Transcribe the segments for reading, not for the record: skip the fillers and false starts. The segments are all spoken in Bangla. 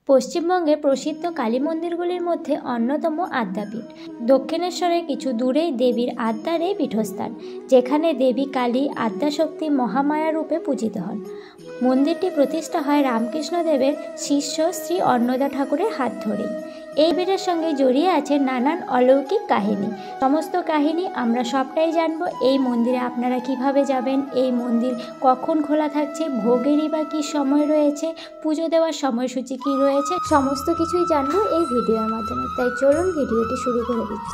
পশ্চিমবঙ্গের প্রসিদ্ধ কালী মন্দিরগুলির মধ্যে অন্যতম আদ্যাপীঠ। দক্ষিণেশ্বরের কিছু দূরেই দেবীর আদ্যার এই পীঠস্থান, যেখানে দেবী কালী আদ্যাশক্তি মহামায়া রূপে পূজিত হন। মন্দিরটি প্রতিষ্ঠা হয় রামকৃষ্ণদেবের শিষ্য শ্রী অন্নদা ঠাকুরের হাত ধরেই। এই পীঠের সঙ্গে জড়িয়ে আছে নানান অলৌকিক কাহিনী। সমস্ত কাহিনী আমরা সবটাই জানবো। এই মন্দিরে আপনারা কিভাবে যাবেন, এই মন্দির কখন খোলা থাকছে, ভোগেরই বা কী সময় রয়েছে, পুজো দেওয়ার সময়সূচি কী রয়েছে, সমস্ত কিছুই জানবো এই ভিডিওর মাধ্যমে। তাই চলুন ভিডিওটি শুরু করে দিচ্ছি।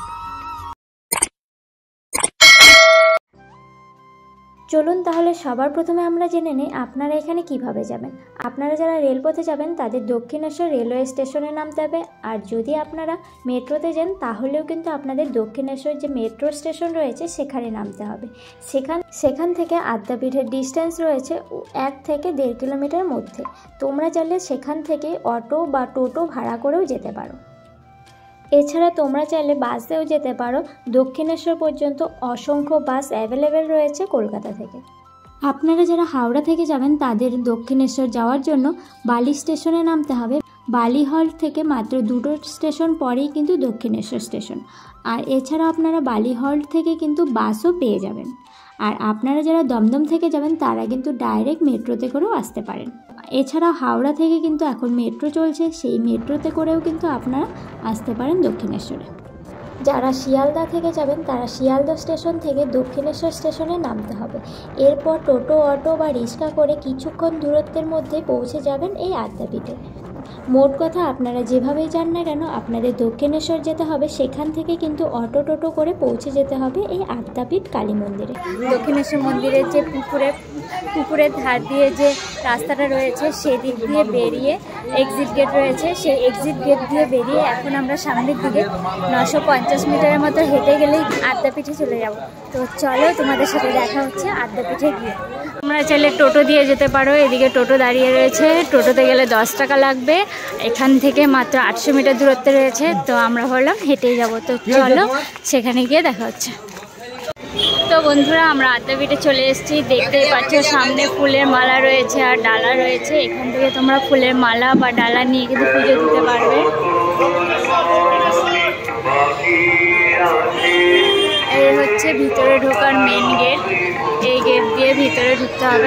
চলুন তাহলে সবার প্রথমে আমরা জেনে নিই আপনারা এখানে কিভাবে যাবেন। আপনারা যারা রেলপথে যাবেন তাদের দক্ষিণেশ্বর রেলওয়ে স্টেশনে নামতে হবে। আর যদি আপনারা মেট্রোতে যান তাহলেও কিন্তু আপনাদের দক্ষিণেশ্বর যে মেট্রো স্টেশন রয়েছে সেখানে নামতে হবে। সেখান থেকে আদ্যাপীঠের ডিস্টেন্স রয়েছে 1 থেকে 1.5 কিলোমিটার মধ্যে। তোমরা চাইলে সেখান থেকে অটো বা টোটো ভাড়া করেও যেতে পারো। এছাড়া তোমরা চাইলে বাসেও যেতে পারো। দক্ষিণেশ্বর পর্যন্ত অসংখ্য বাস অ্যাভেলেবেল রয়েছে কলকাতা থেকে। আপনারা যারা হাওড়া থেকে যাবেন তাদের দক্ষিণেশ্বর যাওয়ার জন্য বালি স্টেশনে নামতে হবে। বালিহল থেকে মাত্র 2টো স্টেশন পরেই কিন্তু দক্ষিণেশ্বর স্টেশন। আর এছাড়া আপনারা বালিহল থেকে কিন্তু বাসও পেয়ে যাবেন। আর আপনারা যারা দমদম থেকে যাবেন তারা কিন্তু ডাইরেক্ট মেট্রোতে করেও আসতে পারেন। এছাড়াও হাওড়া থেকে কিন্তু এখন মেট্রো চলছে, সেই মেট্রোতে করেও কিন্তু আপনারা আসতে পারেন দক্ষিণেশ্বরে। যারা শিয়ালদা থেকে যাবেন তারা শিয়ালদা স্টেশন থেকে দক্ষিণেশ্বর স্টেশনে নামতে হবে। এরপর টোটো, অটো বা রিক্সা করে কিছুক্ষণ দূরত্বের মধ্যে পৌঁছে যাবেন এই আদ্যাপীঠে। মোট কথা আপনারা যেভাবেই যান না কেন আপনাদের দক্ষিণেশ্বর যেতে হবে। সেখান থেকে কিন্তু অটো টোটো করে পৌঁছে যেতে হবে এই আদ্যাপীঠ কালী মন্দিরে। দক্ষিণেশ্বর মন্দিরের যে পুকুরের ধার দিয়ে যে রাস্তাটা রয়েছে সেদিক দিয়ে বেরিয়ে এক্সিট গেট রয়েছে, সেই এক্সিট গেট দিয়ে বেরিয়ে এখন আমরা সামনের দিকে 950 মিটারের মতো হেঁটে গেলেই আদ্যাপীঠে চলে যাব। তো চলো তোমাদের সাথে দেখা হচ্ছে আদ্যাপীঠে গিয়ে। তোমরা চাইলে টোটো দিয়ে যেতে পারো। এদিকে টোটো দাঁড়িয়ে রয়েছে, টোটোতে গেলে 10 টাকা লাগবে। এখান থেকে মাত্র 800 মিটার দূরত্বে রয়েছে। তো আমরা ভাবলাম হেঁটেই যাব। তো চলো সেখানে গিয়ে দেখা হচ্ছে। তো বন্ধুরা আমরা আদ্যাপীঠে চলে এসেছি। দেখতেই পাচ্ছ সামনে ফুলের মালা রয়েছে আর ডালা রয়েছে। এখান থেকে তোমরা ফুলের মালা বা ডালা নিয়ে কিন্তু পুজো দিতে পারবে। এই হচ্ছে ভিতরে ঢোকার মেন গেট। এই গেট দিয়ে ভিতরে ঢুকতে হবে।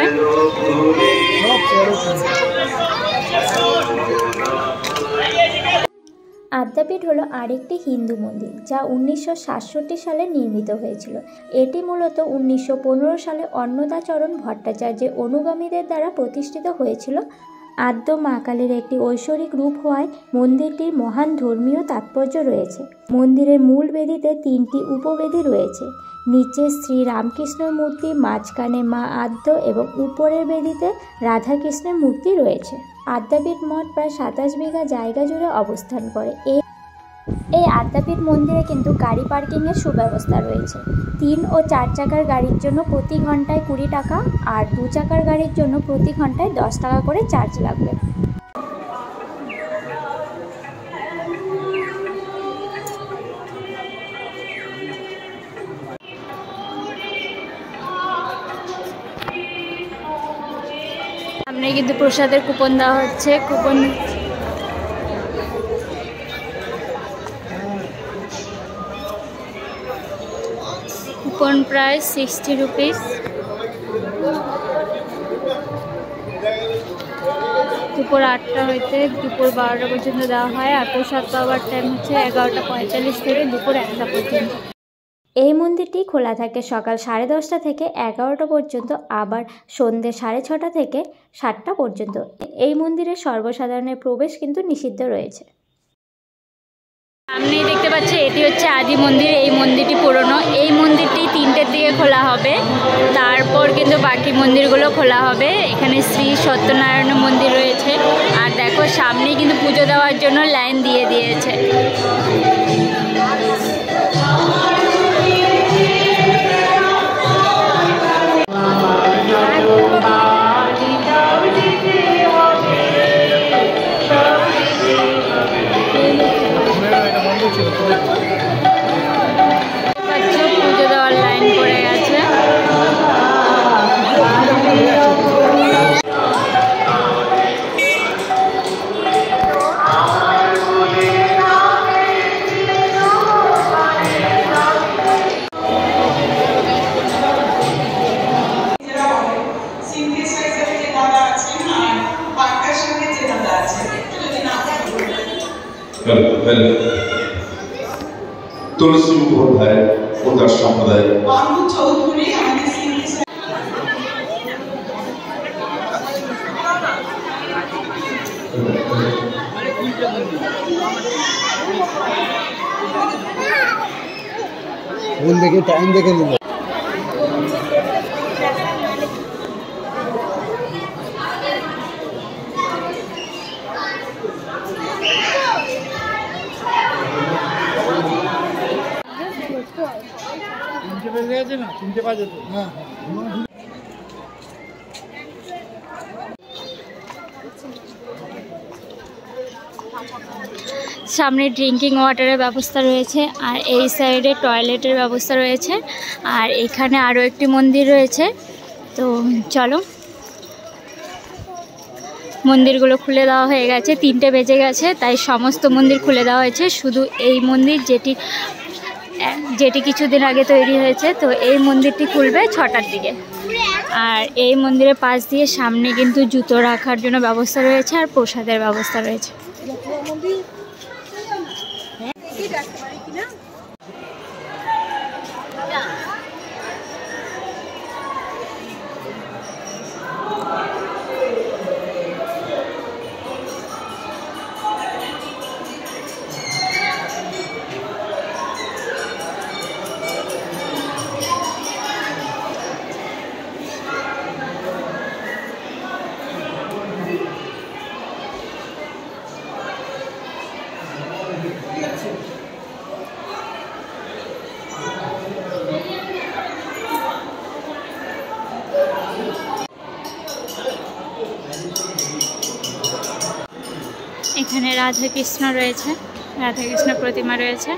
আদ্যাপীঠ হলো আরেকটি হিন্দু মন্দির যা 1967 সালে নির্মিত হয়েছিল। এটি মূলত 1915 সালে অন্নদাচরণ ভট্টাচার্যের অনুগামীদের দ্বারা প্রতিষ্ঠিত হয়েছিল। আদ্য মা কালীর একটি ঐশ্বরিক রূপ হওয়ায় মন্দিরটির মহান ধর্মীয় তাৎপর্য রয়েছে। মন্দিরের মূল বেদিতে 3টি উপবেদি রয়েছে। নিচে শ্রী রামকৃষ্ণের মূর্তি, মাঝখানে মা আদ্য এবং উপরের বেদিতে রাধাকৃষ্ণের মূর্তি রয়েছে। আদ্যাপীঠ মঠ প্রায় 27 বিঘা জায়গা জুড়ে অবস্থান করে। এই আদ্যাপীঠ মন্দিরে কিন্তু গাড়ি পার্কিংয়ের সুব্যবস্থা রয়েছে। 3 ও 4 চাকার গাড়ির জন্য প্রতি ঘন্টায় 20 টাকা আর 2 চাকার গাড়ির জন্য প্রতি ঘন্টায় 10 টাকা করে চার্জ লাগবে। সামনে কিন্তু প্রসাদের কুপন দেওয়া হচ্ছে। Coupon price 60 rupees. দুপুর 8টা হইতে দুপুর 12টা পর্যন্ত দেওয়া হয়। আর প্রসাদ পাওয়ার টাইম হচ্ছে 11:45 থেকে দুপুর 1টা পর্যন্ত। এই মন্দিরটি খোলা থাকে সকাল 10:30 থেকে 11টা পর্যন্ত, আবার সন্ধ্যে 6:30 থেকে 7টা পর্যন্ত। এই মন্দিরে সর্বসাধারণের প্রবেশ কিন্তু নিষিদ্ধ রয়েছে। সামনেই দেখতে পাচ্ছি এটি হচ্ছে আদি মন্দির। এই মন্দিরটি পুরনো। এই মন্দিরটি 3টের দিকে খোলা হবে, তারপর কিন্তু বাকি মন্দিরগুলো খোলা হবে। এখানে শ্রী সত্যনারায়ণ মন্দির রয়েছে। আর দেখো সামনেই কিন্তু পুজো দেওয়ার জন্য লাইন দিয়ে দিয়েছে। পুজো দেওয়ার লাইন পড়ে গেছে। তুলসী মুখোপাধ্যায় ও তার সম্প্রদায়। ফোন দেখে টাইম দেখে নিল। সামনে ড্রিঙ্কিং ওয়াটারের ব্যবস্থা রয়েছে, আর এই সাইডে টয়লেটের ব্যবস্থা রয়েছে, আর এখানে আরও একটি মন্দির রয়েছে। তো চলো, মন্দিরগুলো খুলে দেওয়া হয়ে গেছে, 3টে বেজে গেছে, তাই সমস্ত মন্দির খুলে দেওয়া হয়েছে। শুধু এই মন্দির যেটি কিছুদিন আগে তৈরি হয়েছে, তো এই মন্দিরটি খুলবে 6টার দিকে। আর এই মন্দিরের পাশ দিয়ে সামনে কিন্তু জুতো রাখার জন্য ব্যবস্থা রয়েছে, আর প্রসাদের ব্যবস্থা রয়েছে। এখানে রাধাকৃষ্ণ রয়েছে, রাধাকৃষ্ণ প্রতিমা রয়েছে।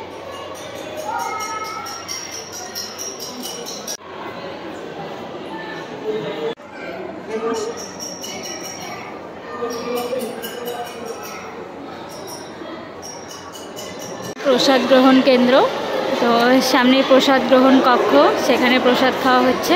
প্রসাদ গ্রহণ কেন্দ্র, তো সামনে প্রসাদ গ্রহণ কক্ষ, সেখানে প্রসাদ খাওয়া হচ্ছে।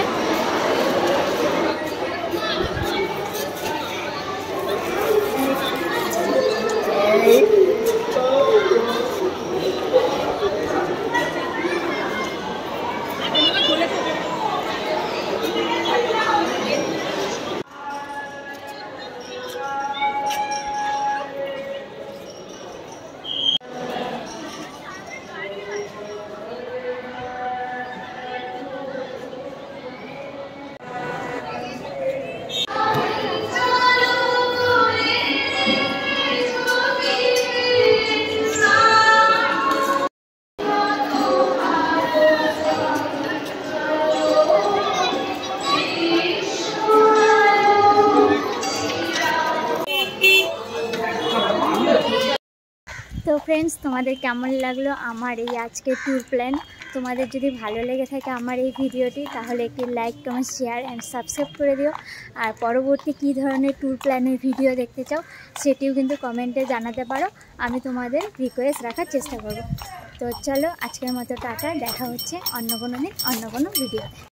তো ফ্রেন্ডস, তোমাদের কেমন লাগলো আমার এই আজকের ট্যুর প্ল্যান? তোমাদের যদি ভালো লেগে থাকে আমার এই ভিডিওটি, তাহলে একটি like, comment, share and subscribe করে দিও। আর পরবর্তী কী ধরনের ট্যুর প্ল্যানের ভিডিও দেখতে চাও সেটিও কিন্তু কমেন্টে জানাতে পারো, আমি তোমাদের রিকোয়েস্ট রাখার চেষ্টা করব। তো চলো, আজকের মতো টাটা, দেখা হচ্ছে অন্য কোনো দিন অন্য কোনো ভিডিওতে।